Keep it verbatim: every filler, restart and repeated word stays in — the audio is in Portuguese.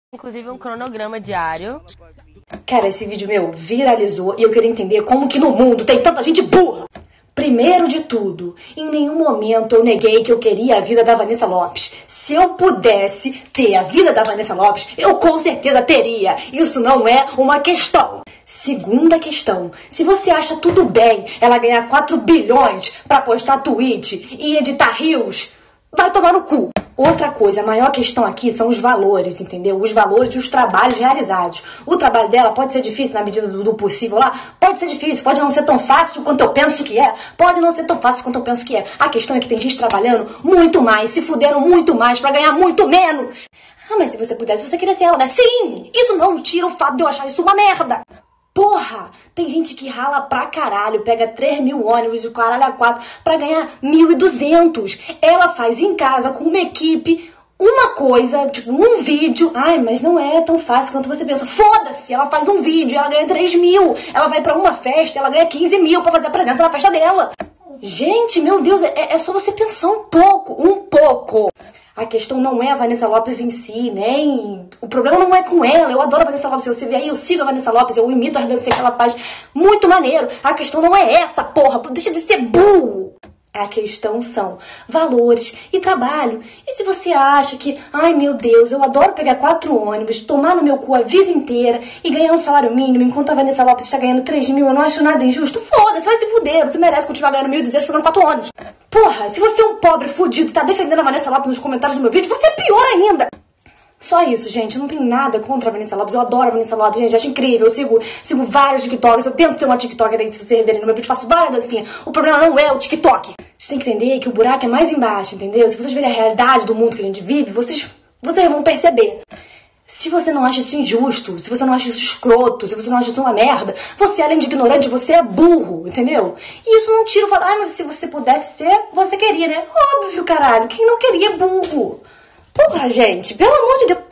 Inclusive um cronograma diário. Cara, esse vídeo meu viralizou e eu queria entender como que no mundo tem tanta gente burra. Primeiro de tudo, em nenhum momento eu neguei que eu queria a vida da Vanessa Lopes. Se eu pudesse ter a vida da Vanessa Lopes, eu com certeza teria. Isso não é uma questão. Segunda questão, se você acha tudo bem ela ganhar quatro bilhões pra postar tweet e editar rios, vai tomar no cu. Outra coisa, a maior questão aqui são os valores, entendeu? Os valores e os trabalhos realizados. O trabalho dela pode ser difícil na medida do, do possível lá, pode ser difícil, pode não ser tão fácil quanto eu penso que é, pode não ser tão fácil quanto eu penso que é. A questão é que tem gente trabalhando muito mais, se fuderam muito mais pra ganhar muito menos. Ah, mas se você pudesse, você queria ser ela, né? Sim! Isso não tira o fato de eu achar isso uma merda! Porra, tem gente que rala pra caralho, pega três mil ônibus e o caralho a quatro pra ganhar mil e duzentos. Ela faz em casa com uma equipe uma coisa, tipo um vídeo. Ai, mas não é tão fácil quanto você pensa. Foda-se, ela faz um vídeo e ela ganha três mil. Ela vai pra uma festa e ela ganha quinze mil pra fazer a presença na festa dela. Gente, meu Deus, é, é só você pensar um pouco, um pouco. A questão não é a Vanessa Lopes em si, nem... O problema não é com ela. Eu adoro a Vanessa Lopes. Se você ver aí, eu sigo a Vanessa Lopes, eu imito as danças que ela faz. Muito maneiro. A questão não é essa, porra. Deixa de ser burro. A questão são valores e trabalho. E se você acha que, ai meu Deus, eu adoro pegar quatro ônibus, tomar no meu cu a vida inteira e ganhar um salário mínimo enquanto a Vanessa Lopes está ganhando três mil, eu não acho nada injusto, foda-se, vai se fuder, você merece continuar ganhando mil e duzentos pegando quatro ônibus. Porra, se você é um pobre fudido e tá defendendo a Vanessa Lopes nos comentários do meu vídeo, você é pior ainda. Só isso, gente. Eu não tenho nada contra a Vanessa Lopes. Eu adoro a Vanessa Lopes, gente. Acho incrível. Eu sigo, sigo vários TikToks. Eu tento ser uma TikToker aí, se você verem no meu vídeo. Faço várias dancinhas. O problema não é o TikTok. Vocês têm que entender que o buraco é mais embaixo, entendeu? Se vocês verem a realidade do mundo que a gente vive, vocês, vocês vão perceber. Se você não acha isso injusto, se você não acha isso escroto, se você não acha isso uma merda, você, além de ignorante, você é burro, entendeu? E isso não tira o fato, ah, mas se você pudesse ser, você queria, né? Óbvio, caralho. Quem não queria é burro. Porra, gente, pelo amor de Deus.